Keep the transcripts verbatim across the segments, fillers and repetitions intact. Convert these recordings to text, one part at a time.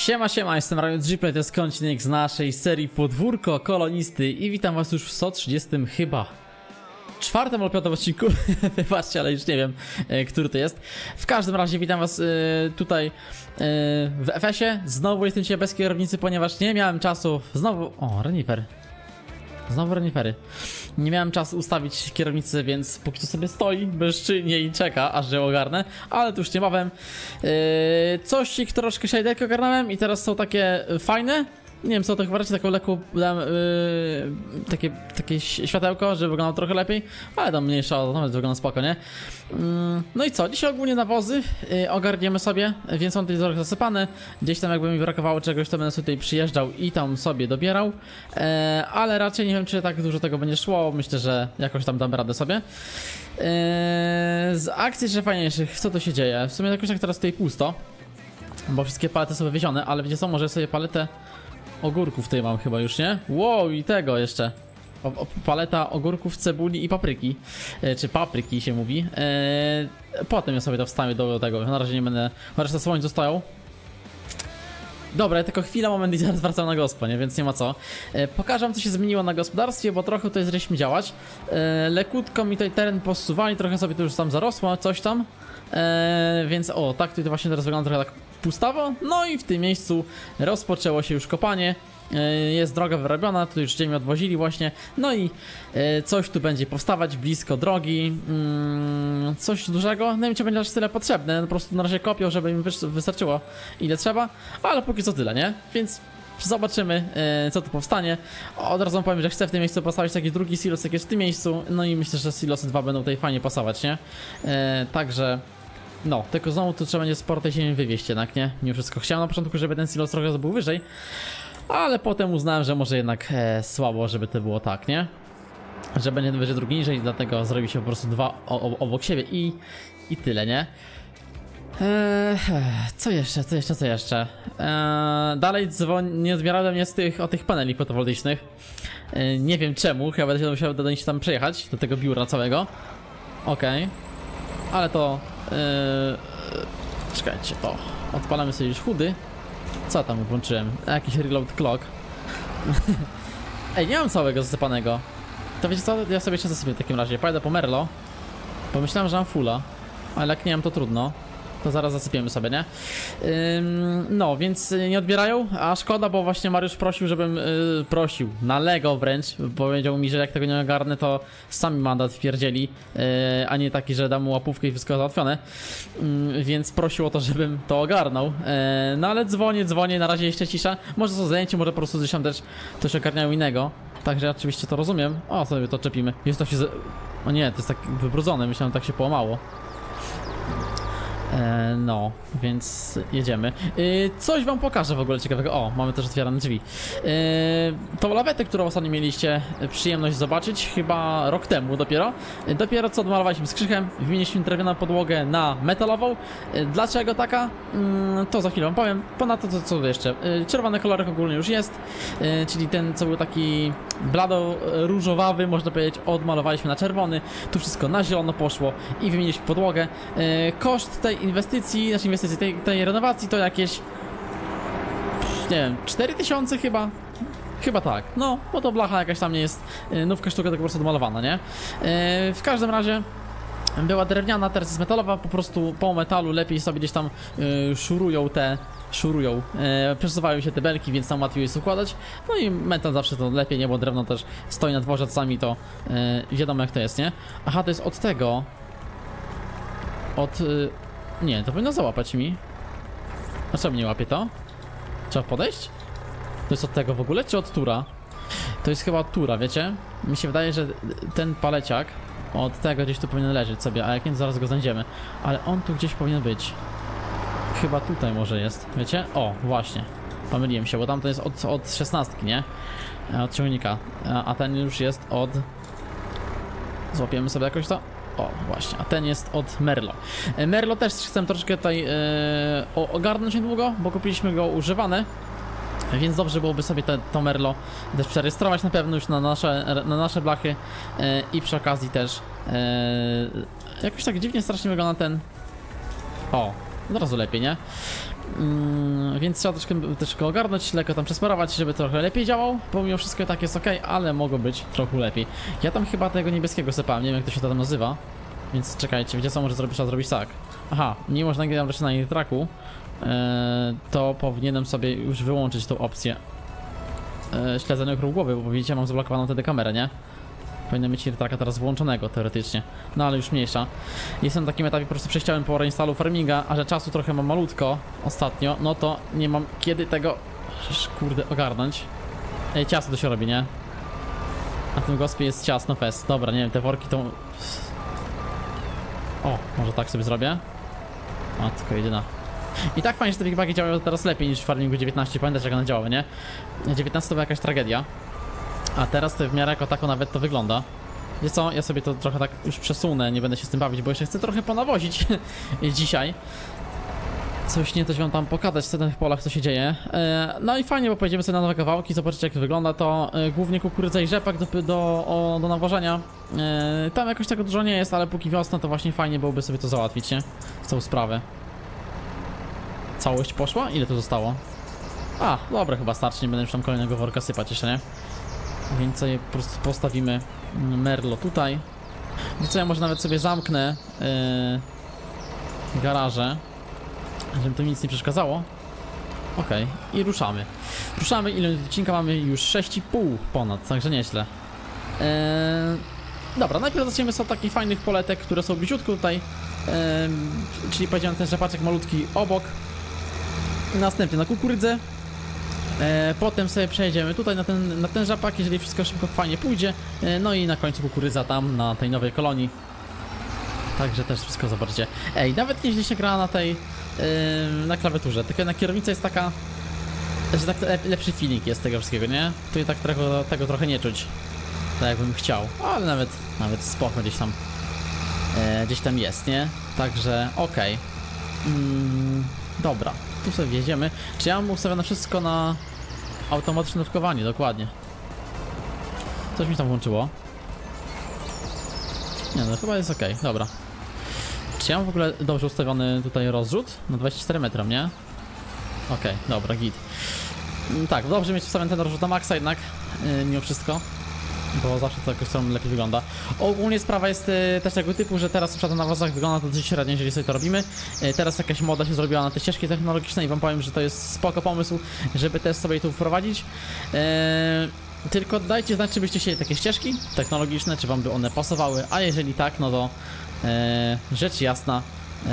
Siema, siema, jestem Riot Gplay, to jest odcinek z naszej serii Podwórko Kolonisty i witam was już w sto trzydziestym chyba czwartym albo piątym odcinku. Wybaczcie, ale już nie wiem, e, który to jest. W każdym razie witam was e, tutaj e, w F S ie. Znowu jestem dzisiaj bez kierownicy, ponieważ nie miałem czasu. Znowu... O, renifer. Znowu renifery. Nie miałem czasu ustawić kierownicy, więc póki co sobie stoi bezczynnie i czeka, aż ją ogarnę. Ale to już niebawem. Yy, coś, troszkę shaderki ogarnąłem i teraz są takie fajne. Nie wiem, co to chyba raczej taką lekką dałem, yy, takie, takie światełko, żeby wyglądało trochę lepiej. Ale tam mniejsza, nawet wygląda spoko, nie? Yy, no i co? Dzisiaj ogólnie nawozy yy, ogarniemy sobie, więc są tutaj trochę zasypane. Gdzieś tam jakby mi brakowało czegoś, to będę sobie tutaj przyjeżdżał i tam sobie dobierał. Yy, ale raczej nie wiem, czy tak dużo tego będzie szło. Myślę, że jakoś tam dam radę sobie. Yy, z akcji jeszcze fajniejszych, co tu się dzieje? W sumie jakoś tak teraz tutaj pusto, bo wszystkie palety są wywiezione, ale wiecie co? Może sobie paletę ogórków tutaj mam chyba już, nie? Wow, i tego jeszcze. O, o, paleta ogórków, cebuli i papryki. E, czy papryki się mówi. E, potem ja sobie to wstawię do tego. Na razie nie będę... Chociaż te słoń zostają. Dobra, tylko chwila, moment i zaraz wracam na gospo, nie? Więc nie ma co. E, pokażę wam, co się zmieniło na gospodarstwie, bo trochę tutaj zaczęliśmy działać. E, lekutko mi tutaj teren posuwali, trochę sobie tu już tam zarosło, coś tam. E, więc o, tak tutaj właśnie teraz wygląda trochę tak pustawo. No i w tym miejscu rozpoczęło się już kopanie. Jest droga wyrobiona, tu już ziemię odwozili właśnie. No i coś tu będzie powstawać blisko drogi. Coś dużego. Nie wiem, czy będzie aż tyle potrzebne. Po prostu na razie kopią, żeby im wystarczyło ile trzeba. Ale póki co tyle, nie? Więc zobaczymy, co tu powstanie. Od razu powiem, że chcę w tym miejscu postawić taki drugi silos, jak jest w tym miejscu. No i myślę, że silosy dwa będą tutaj fajnie pasować, nie? Także... No, tylko znowu tu trzeba będzie sporo tej ziemi wywieźć jednak, nie? Nie wszystko chciałem na początku, żeby ten silos trochę był wyżej. Ale potem uznałem, że może jednak e, słabo, żeby to było tak, nie? Że będzie wyżej, drugi niżej, dlatego zrobi się po prostu dwa o, o, obok siebie i, i tyle, nie? Eee, co jeszcze, co jeszcze, co jeszcze? Eee, dalej dzwon... nie odbierałem mnie z tych, o tych paneli fotowoltaicznych. Eee, nie wiem czemu, chyba będę musiał do nich tam przejechać, do tego biura całego. Okej. Okay. Ale to... Eee, czekajcie, o, odpalamy sobie już chudy. Co tam włączyłem? Jakiś reload clock. Ej, nie mam całego zasypanego. To wiecie co? Ja sobie jeszcze zasypię w takim razie. Pojadę po Merlo. Pomyślałem, że mam fulla, ale jak nie mam, to trudno. To zaraz zasypiemy sobie, nie? Ym, no, więc nie odbierają, a szkoda, bo właśnie Mariusz prosił, żebym yy, prosił, nalegał wręcz. Powiedział mi, że jak tego nie ogarnę, to sami mandat wpierdzieli, yy, a nie taki, że dam mu łapówkę i wszystko załatwione. Yy, więc prosił o to, żebym to ogarnął. Yy, no ale dzwonię, dzwonię, na razie jeszcze cisza. Może są zajęci, może po prostu gdzieś tam też coś ogarniają innego. Także oczywiście to rozumiem. O, sobie to czepimy. Jest to się... Z... O nie, to jest tak wybrudzone, myślałem, że tak się połamało. E, no, więc jedziemy. E, coś wam pokażę w ogóle ciekawego. O, mamy też otwierane drzwi. E, tą lawetę, którą ostatnio mieliście przyjemność zobaczyć, chyba rok temu dopiero. E, dopiero co odmalowaliśmy z krzychem, wymieniliśmy drewnianą podłogę na metalową. E, dlaczego taka? E, to za chwilę wam powiem. Ponadto to co jeszcze? E, czerwony kolorek ogólnie już jest, e, czyli ten, co był taki blado-różowawy, można powiedzieć, odmalowaliśmy na czerwony. Tu wszystko na zielono poszło i wymieniliśmy podłogę. E, koszt tej inwestycji, znaczy inwestycji tej, tej renowacji to jakieś, nie wiem, cztery tysiące chyba. Chyba tak, no, bo to blacha jakaś tam nie jest, nówka sztuka, tak po prostu odmalowana, nie? Yy, w każdym razie była drewniana, teraz jest metalowa, po prostu po metalu lepiej sobie gdzieś tam yy, szurują te, szurują, yy, przesuwają się te belki, więc tam łatwiej jest układać. No i metal zawsze to lepiej, nie, bo drewno też stoi na dworze, czasami to yy, wiadomo jak to jest, nie? Aha, to jest od tego, od... Yy, nie, to powinno załapać mi. A co mnie łapie to? Trzeba podejść? To jest od tego w ogóle, czy od tura? To jest chyba od tura, wiecie? Mi się wydaje, że ten paleciak od tego gdzieś tu powinien leżeć sobie, a jak nie, to zaraz go znajdziemy. Ale on tu gdzieś powinien być. Chyba tutaj może jest, wiecie? O, właśnie. Pomyliłem się, bo tamten jest od, od szesnastki, nie? Od ciągnika. A, a ten już jest od... Złapiemy sobie jakoś to? O, właśnie, a ten jest od Merlo. Merlo też chcę troszkę tutaj yy, ogarnąć niedługo, bo kupiliśmy go używane. Więc dobrze byłoby sobie te, to Merlo też przerejestrować na pewno już na nasze, na nasze blachy. Yy, I przy okazji też yy, jakoś tak dziwnie strasznie wygląda ten... O, od razu lepiej, nie? Mm, więc trzeba troszkę, troszkę ogarnąć, lekko tam przesmarować, żeby trochę lepiej działał. Pomimo wszystko tak jest ok, ale mogło być trochę lepiej. Ja tam chyba tego niebieskiego sypałem, nie wiem jak to się to tam nazywa. Więc czekajcie, wiecie co może zrobić? Trzeba zrobić tak. Aha, mimo że nagrywam rzeczy na traku, yy, to powinienem sobie już wyłączyć tą opcję yy, śledzenia wokół głowy, bo widzicie, mam zablokowaną wtedy kamerę, nie? Powinien mieć traka teraz włączonego teoretycznie. No ale już mniejsza. Jestem na takim etapie po prostu przejściałem po reinstalu farminga, a że czasu trochę mam malutko ostatnio, no to nie mam kiedy tego kurde ogarnąć. Ej, ciasto to się robi, nie? Na tym gospie jest ciasno fest. Dobra, nie wiem, te worki to... O, może tak sobie zrobię. Matko jedyna. I tak fajnie, że te big bagi działają teraz lepiej niż w farmingu dziewiętnaście. Pamiętasz jak one działały, nie? dziewiętnaście to była jakaś tragedia. A teraz to w miarę jako tako nawet to wygląda. Wiesz co, ja sobie to trochę tak już przesunę, nie będę się z tym bawić, bo jeszcze chcę trochę ponawozić dzisiaj. Coś nie, coś wam tam pokazać na tych polach, co się dzieje. E, no i fajnie, bo pojedziemy sobie na nowe kawałki, zobaczycie jak wygląda to. E, głównie kukurydza i rzepak do, do, o, do nawożenia. E, tam jakoś tego dużo nie jest, ale póki wiosna to właśnie fajnie byłoby sobie to załatwić, nie? Całą sprawę. Całość poszła? Ile to zostało? A, dobra, chyba starczy, nie będę już tam kolejnego worka sypać jeszcze, nie? Więc sobie po prostu postawimy merlo tutaj. Więc co, ja może nawet sobie zamknę yy, garaże, żeby to mi nic nie przeszkadzało. Okej, okay. I ruszamy. Ruszamy, ile odcinka mamy już sześć i pół ponad, także nieźle. Yy, dobra, najpierw zaczniemy sobie od takich fajnych poletek, które są bliziutko tutaj. Yy, czyli powiedziałem ten rzepaczek malutki obok. Następnie na kukurydzę. E, potem sobie przejdziemy tutaj na ten, na ten rzepak, jeżeli wszystko szybko fajnie pójdzie. E, no i na końcu kukurydza tam, na tej nowej kolonii. Także też wszystko zobaczycie. Ej, nawet nieźle się gra na tej, yy, na klawiaturze. Tylko na kierownica jest taka, że tak lepszy feeling jest tego wszystkiego, nie? Tu tak tego, tego trochę nie czuć. Tak jakbym chciał, ale nawet, nawet spoko gdzieś tam, e, gdzieś tam jest, nie? Także okej. Okay. Mm, dobra. Tu sobie wjedziemy. Czy ja mam ustawione wszystko na automatyczne nurkowanie? Dokładnie. Coś mi tam włączyło. Nie no, chyba jest ok, dobra. Czy ja mam w ogóle dobrze ustawiony tutaj rozrzut? Na dwadzieścia cztery metry, nie? Ok, dobra, git. Tak, dobrze mieć ustawiony ten rozrzut na maksa jednak, yy, mimo wszystko. Bo zawsze to jakoś tam lepiej wygląda. Ogólnie sprawa jest y, też tego typu, że teraz przy na nawozach wygląda to dosyć średnio, jeżeli sobie to robimy. Y, teraz jakaś moda się zrobiła na te ścieżki technologiczne i wam powiem, że to jest spoko pomysł, żeby też sobie tu wprowadzić. Y, tylko dajcie znać, czy byście chcieli takie ścieżki technologiczne, czy wam by one pasowały, a jeżeli tak, no to y, rzecz jasna. Y,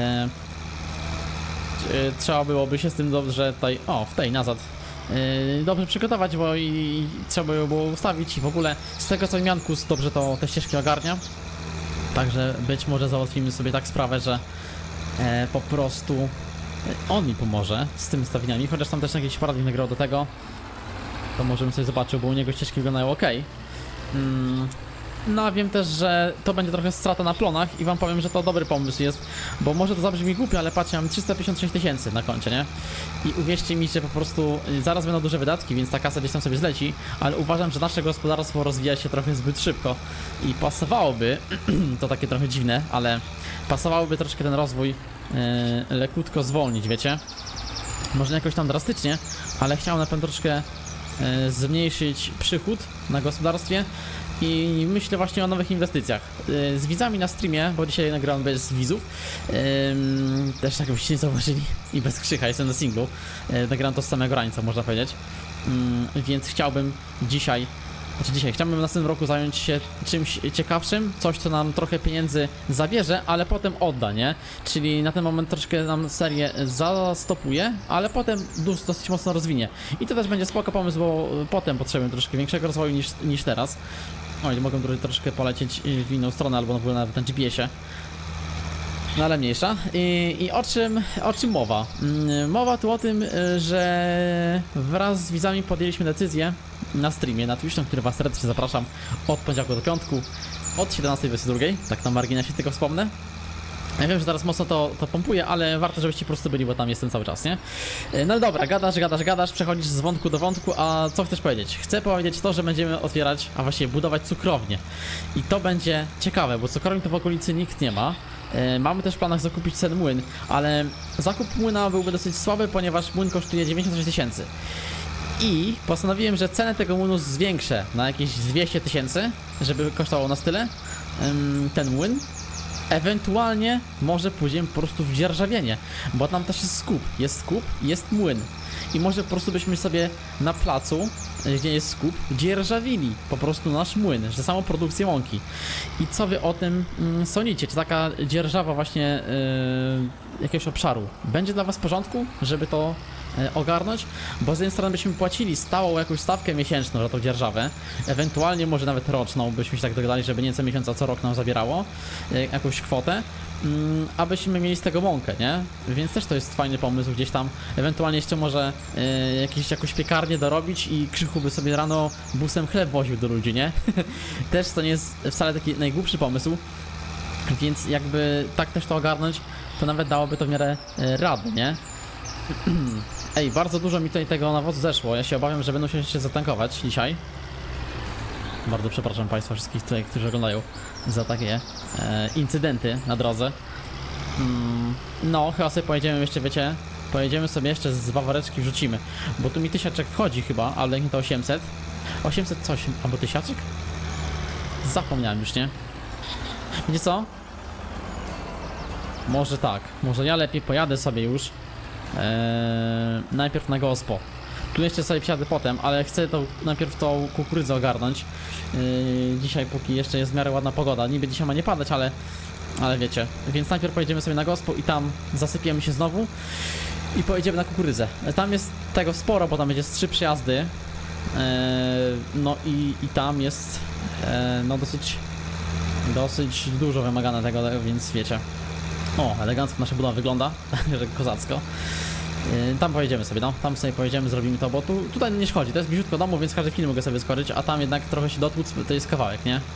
y, trzeba byłoby się z tym dobrze tutaj, o, w tej nazad. Yy, dobrze przygotować, bo i, i trzeba by było ustawić i w ogóle z tego co Miankus dobrze to te ścieżki ogarnia. Także być może załatwimy sobie tak sprawę, że e, po prostu e, on mi pomoże z tymi ustawieniami, chociaż tam też jakiś poradnik nagrał do tego. To możemy sobie zobaczyć, bo u niego ścieżki wyglądają ok. Mm. No a wiem też, że to będzie trochę strata na plonach i wam powiem, że to dobry pomysł jest, bo może to zabrzmi głupio, ale patrzcie, mam trzysta pięćdziesiąt sześć tysięcy na koncie, nie? I uwierzcie mi, że po prostu zaraz będą duże wydatki, więc ta kasa gdzieś tam sobie zleci, ale uważam, że nasze gospodarstwo rozwija się trochę zbyt szybko i pasowałoby, to takie trochę dziwne, ale pasowałoby troszkę ten rozwój yy, lekutko zwolnić, wiecie? Może nie jakoś tam drastycznie, ale chciałem na pewno troszkę yy, zmniejszyć przychód na gospodarstwie. I myślę właśnie o nowych inwestycjach. Yy, z widzami na streamie, bo dzisiaj nagrałem bez widzów. Yy, też tak byście nie zauważyli. I bez krzycha, jestem na singlu. Yy, nagrałem to z samego rańca, można powiedzieć. Yy, więc chciałbym dzisiaj, znaczy dzisiaj, chciałbym w następnym roku zająć się czymś ciekawszym. Coś, co nam trochę pieniędzy zabierze, ale potem odda, nie? Czyli na ten moment troszkę nam serię zastopuje, ale potem dosyć mocno rozwinie. I to też będzie spoko pomysł, bo potem potrzebujemy troszkę większego rozwoju niż, niż teraz. Oj, mogę troszkę polecieć w inną stronę, albo w ogóle nawet na G P S-ie. No ale mniejsza. I, i o, czym, o czym mowa? Mowa tu o tym, że wraz z widzami podjęliśmy decyzję na streamie, na Twitchu, który was serdecznie zapraszam od poniedziałku do piątku, od siedemnastej do dwudziestej drugiej, tak na marginesie tylko wspomnę. Ja wiem, że teraz mocno to, to pompuję, ale warto, żebyście po prostu byli, bo tam jestem cały czas, nie? No ale dobra, gadasz, gadasz, gadasz, przechodzisz z wątku do wątku, a co chcesz powiedzieć? Chcę powiedzieć to, że będziemy otwierać, a właściwie budować cukrownię. I to będzie ciekawe, bo cukrowni to w okolicy nikt nie ma. E, mamy też w planach zakupić ten młyn, ale zakup młyna byłby dosyć słaby, ponieważ młyn kosztuje dziewięćdziesiąt sześć tysięcy. I postanowiłem, że cenę tego młynu zwiększę na jakieś dwieście tysięcy, żeby kosztował nas tyle ym, ten młyn. Ewentualnie może pójdziemy po prostu w dzierżawienie, bo tam też jest skup, jest skup, jest młyn. I może po prostu byśmy sobie na placu, gdzie jest skup, dzierżawili po prostu nasz młyn, że samą produkcję łąki. I co wy o tym mm, sądzicie? Czy taka dzierżawa właśnie yy, jakiegoś obszaru będzie dla was w porządku, żeby to yy, ogarnąć? Bo z jednej strony byśmy płacili stałą jakąś stawkę miesięczną za tą dzierżawę, ewentualnie może nawet roczną, byśmy się tak dogadali, żeby nie co miesiąc, a co rok nam zabierało yy, jakąś kwotę. Mm, abyśmy mieli z tego mąkę, nie? Więc też to jest fajny pomysł gdzieś tam. Ewentualnie jeszcze może y, jakieś, jakąś piekarnię dorobić i Krzychu by sobie rano busem chleb woził do ludzi, nie? Też to nie jest wcale taki najgłupszy pomysł. Więc jakby tak też to ogarnąć, to nawet dałoby to w miarę y, rady, nie? Ej, bardzo dużo mi tutaj tego nawozu zeszło. Ja się obawiam, że będą się jeszcze zatankować dzisiaj. Bardzo przepraszam Państwa wszystkich tutaj, którzy oglądają za takie e, incydenty na drodze. Mm, no, chyba sobie pojedziemy jeszcze, wiecie, pojedziemy sobie jeszcze z wawareczki wrzucimy, bo tu mi tysiaczek wchodzi chyba, ale nie to osiemset. osiemset coś, albo tysiaczek? Zapomniałem już, nie? Wiecie co? Może tak, może ja lepiej pojadę sobie już e, najpierw na gospo. Tu jeszcze sobie wsiadę potem, ale chcę to, najpierw tą kukurydzę ogarnąć. Yy, dzisiaj, póki jeszcze jest w miarę ładna pogoda. Niby dzisiaj ma nie padać, ale, ale wiecie. Więc najpierw pojedziemy sobie na gospo i tam zasypiemy się znowu. I pojedziemy na kukurydzę. Tam jest tego sporo, bo tam będzie z trzy przejazdy. Yy, no i, i tam jest yy, no dosyć, dosyć dużo wymagane tego, więc wiecie. O, elegancko nasza budowa wygląda, że kozacko. Yy, tam pojedziemy sobie, no, tam sobie pojedziemy, zrobimy to, bo tu, tutaj nie szkodzi, to jest bliziutko domu, więc każdy chwilę mogę sobie skoczyć, a tam jednak trochę się dotłuc, to jest kawałek, nie?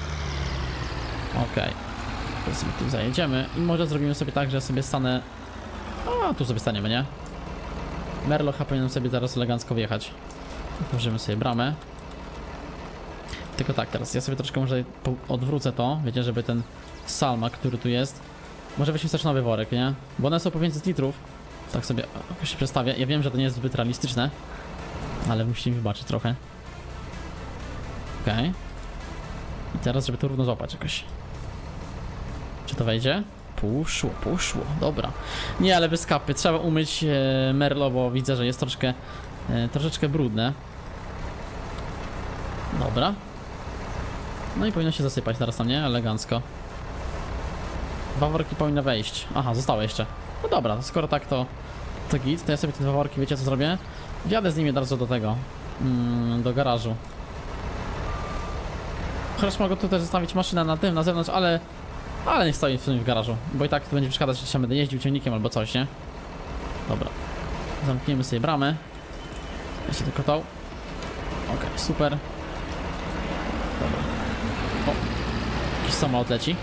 Okej. Okay. Sobie tu zajedziemy i może zrobimy sobie tak, że sobie stanę... A, tu sobie staniemy, nie? Merlocha powinien sobie teraz elegancko wjechać. Otworzymy sobie bramę. Tylko tak, teraz ja sobie troszkę może odwrócę to, wiecie, żeby ten salma, który tu jest, może weźmy też nowy worek, nie? Bo one są po pięćset litrów. Tak sobie jakoś się przedstawię. Ja wiem, że to nie jest zbyt realistyczne, ale musicie mi wybaczyć trochę. Okej. Okay. I teraz, żeby to równo złapać jakoś. Czy to wejdzie? Poszło, poszło. Dobra. Nie, ale bez kapy. Trzeba umyć e, merlo, bo widzę, że jest troszkę, e, troszeczkę brudne. Dobra. No i powinno się zasypać teraz tam, nie? Elegancko. Dwa worki powinno wejść. Aha, zostało jeszcze. No dobra, to skoro tak, to to git, to ja sobie te dwa worki, wiecie co zrobię? Wjadę z nimi od razu do tego, mm, do garażu. Chociaż mogę tu też zostawić maszynę na tym, na zewnątrz, ale ale niech stoi w sumie w garażu, bo i tak tu będzie przeszkadzać, że trzeba będę jeździł ciągnikiem albo coś, nie? Dobra. Zamkniemy sobie bramę. Jeszcze tylko tą. Okej, okay, super. Dobra. O, jakiś samolot leci.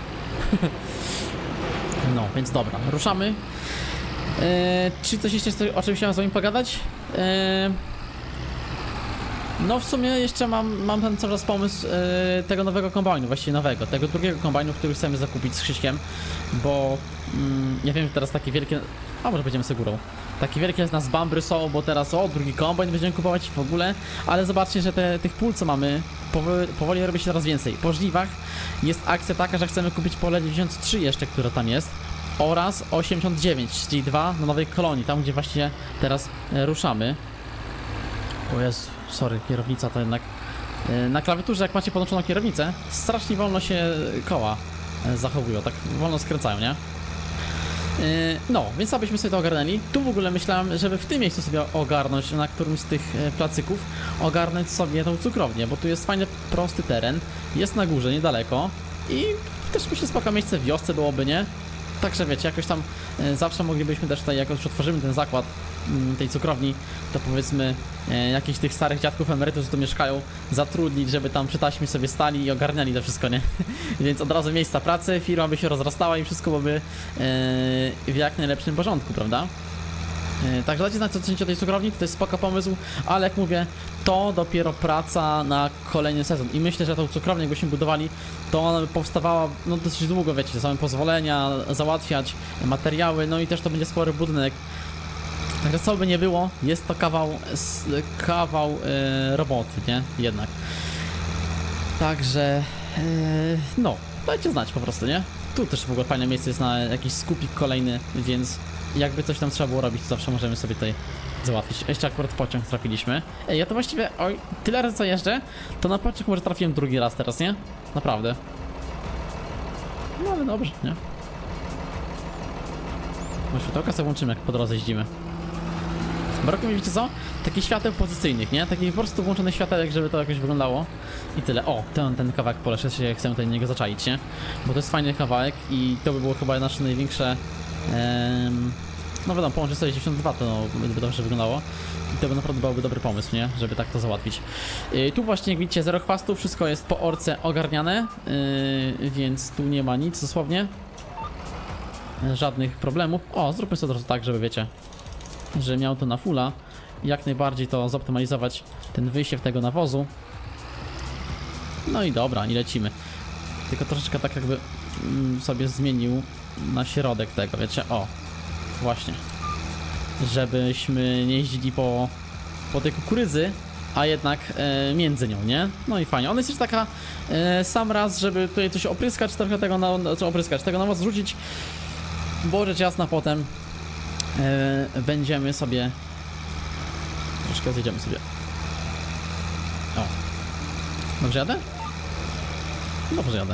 No, więc dobra, ruszamy. Eee, czy coś jeszcze, o czym chciałem z wami pogadać? Eee, no w sumie jeszcze mam, mam ten cały czas pomysł e, tego nowego kombajnu, właściwie nowego, tego drugiego kombajnu, który chcemy zakupić z Krzyśkiem, bo mm, ja wiem, że teraz takie wielkie, a może będziemy sobie górą, takie wielkie z nas bambry są, bo teraz o, drugi kombajn będziemy kupować w ogóle, ale zobaczcie, że te, tych pól co mamy, powoli, powoli robi się coraz więcej. Po żniwach jest akcja taka, że chcemy kupić pole dziewięćdziesiąt trzy jeszcze, które tam jest, oraz osiemdziesiąt dziewięć, czyli dwa na nowej kolonii, tam gdzie właśnie teraz e, ruszamy. O Jezu, sorry, kierownica to jednak... Na klawiaturze, jak macie podłączoną kierownicę, strasznie wolno się koła zachowują, tak wolno skręcają, nie? No, więc abyśmy sobie to ogarnęli. Tu w ogóle myślałem, żeby w tym miejscu sobie ogarnąć, na którymś z tych placyków, ogarnąć sobie tą cukrownię, bo tu jest fajny, prosty teren, jest na górze, niedaleko i też myślę, spoko miejsce w wiosce byłoby, nie? Także wiecie, jakoś tam e, zawsze moglibyśmy też tutaj, jak już otworzymy ten zakład m, tej cukrowni, to powiedzmy e, jakichś tych starych dziadków emerytów, co tu mieszkają, zatrudnić, żeby tam przy taśmie sobie stali i ogarniali to wszystko, nie? Więc od razu miejsca pracy, firma by się rozrastała i wszystko byłoby e, w jak najlepszym porządku, prawda? Yy, także dajcie znać, co chcecie o tej cukrowni, to jest spoko pomysł, ale jak mówię, to dopiero praca na kolejny sezon i myślę, że tą cukrownię jakbyśmy budowali, to ona by powstawała no dosyć długo, wiecie, same pozwolenia, załatwiać materiały, no i też to będzie spory budynek. Także co by nie było, jest to kawał, kawał yy, roboty, nie? Jednak. Także, yy, no, dajcie znać po prostu, nie? Tu też w ogóle fajne miejsce jest na jakiś skupik kolejny, więc jakby coś tam trzeba było robić, to zawsze możemy sobie tutaj załatwić. Jeszcze akurat pociąg trafiliśmy. Ej, ja to właściwie, oj, tyle razy co jeżdżę, to na pociąg może trafiłem drugi raz teraz, nie? Naprawdę. No ale dobrze, nie? No światełka sobie włączymy, jak po drodze jeździmy. Brakuje mi, wiecie co? Takich świateł pozycyjnych, nie? Takich po prostu włączonych światełek, żeby to jakoś wyglądało. I tyle. O, ten, ten kawałek pola, się chcę tutaj na niego zaczaić, nie? Bo to jest fajny kawałek i to by było chyba nasze największe... Em, no wiadomo, połączyć sto dziewięćdziesiąt dwa to no, by dobrze wyglądało. I to by naprawdę byłby dobry pomysł, nie? Żeby tak to załatwić. Yy, tu właśnie, jak widzicie, zero chwastu, wszystko jest po orce ogarniane. Yy, więc tu nie ma nic, dosłownie. Żadnych problemów. O, zróbmy sobie od razu tak, żeby wiecie, że miał to na fulla. Jak najbardziej to zoptymalizować ten wysiew tego nawozu. No i dobra, i lecimy. Tylko troszeczkę tak jakby mm, sobie zmienił na środek tego, wiecie, o. Właśnie. Żebyśmy nie jeździli po, po tej kukurydzy, a jednak e, między nią, nie? No i fajnie. Ona jest już taka e, sam raz, żeby tutaj coś opryskać, trochę tego na, co opryskać, tego nawozu rzucić, bo rzecz jasna potem e, będziemy sobie troszkę zjedziemy sobie. O. Dobrze jadę? Dobrze jadę.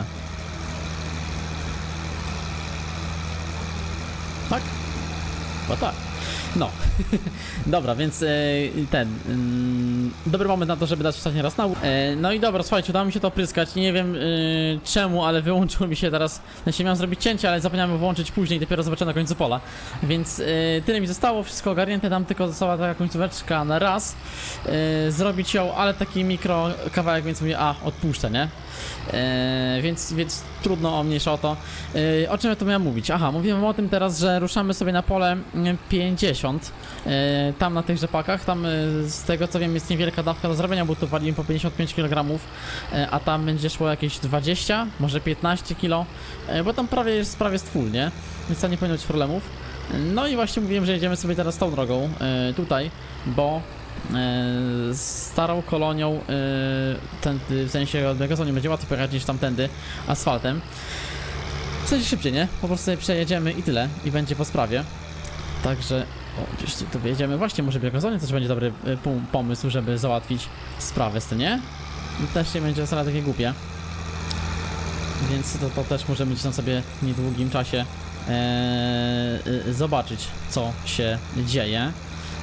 Tak? Chyba tak. No. Dobra, więc e, ten mm, dobry moment na to, żeby dać ostatni raz na e, no i dobra, słuchajcie, udało mi się to opryskać. Nie wiem e, czemu, ale wyłączyło mi się teraz. Znaczy miałem zrobić cięcie, ale zapomniałem włączyć później, dopiero zobaczę na końcu pola. Więc e, tyle mi zostało, wszystko ogarnięte, tam tylko została taka końcóweczka na raz. E, zrobić ją, ale taki mikro kawałek, więc mówię, a odpuszczę, nie? E, więc, więc trudno, o mniejsza o to. E, o czym ja tu miałem mówić? Aha, mówiłem o tym teraz, że ruszamy sobie na pole pięćdziesiąt. E, tam na tych rzepakach, tam e, z tego co wiem jest niewielka dawka do zrobienia, bo tu walimy po pięćdziesiąt pięć kilogramów, e, a tam będzie szło jakieś dwadzieścia, może piętnaście kilo, e, bo tam prawie jest, prawie jest full, nie? Więc tam nie powinno być problemów. No i właśnie mówiłem, że jedziemy sobie teraz tą drogą, e, tutaj, bo e, starą kolonią, e, ten, w sensie od Megazonie będzie łatwiej pojechać niż tamtędy asfaltem. W sensie szybciej, nie? Po prostu sobie przejedziemy i tyle, i będzie po sprawie. Także, o, gdzieś tu wyjedziemy. Właśnie, może w Megazonie też będzie dobry y, pomysł, żeby załatwić sprawę z tym, nie? I też nie będzie wcale takie głupie. Więc to, to też możemy gdzieś tam sobie w niedługim czasie e, y, zobaczyć, co się dzieje e,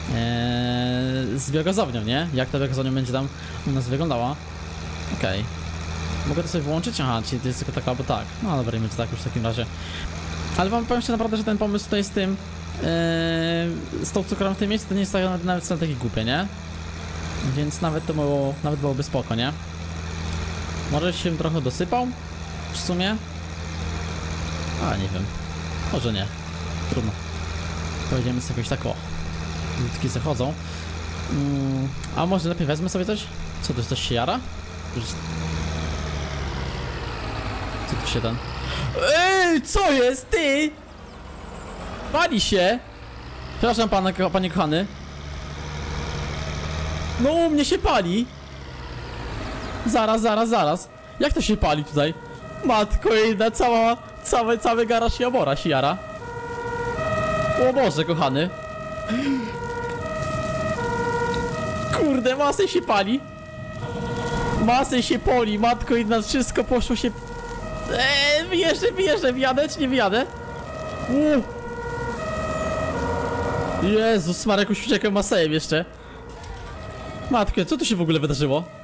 z biogazownią, nie? Jak ta biogazownia będzie tam u nas wyglądała. Okej. Okay. Mogę to sobie włączyć? Aha, czyli to jest tylko tak albo tak. No dobra, będzie tak już w takim razie. Ale wam powiem się naprawdę, że ten pomysł tutaj z tym yy, z tą cukrą w tym miejscu to nie jest tak, nawet, nawet taki głupie, nie? Więc nawet to było, nawet byłoby spoko, nie? Może się trochę dosypał? W sumie? A, nie wiem. Może nie. Trudno. Pojedziemy sobie jakoś tak, o. Ludki zachodzą. Mm, a może lepiej wezmę sobie coś? Co to jest, coś się jara? Co tu się ten... Ej, co jest, ty? Pali się. Przepraszam pana, panie kochany. No u mnie się pali. Zaraz, zaraz, zaraz. Jak to się pali tutaj? Matko jedna, cała, cały, cały garaż się obora się jara. O Boże, kochany. Kurde, masę się pali. Masę się poli, matko jedna, wszystko poszło się... Eee, wyjeżdżę, wyjeżdżę, wyjadę czy nie wyjadę? Uuu. Jezus, Marek, już uciekłem masejem jeszcze. Matko, co tu się w ogóle wydarzyło?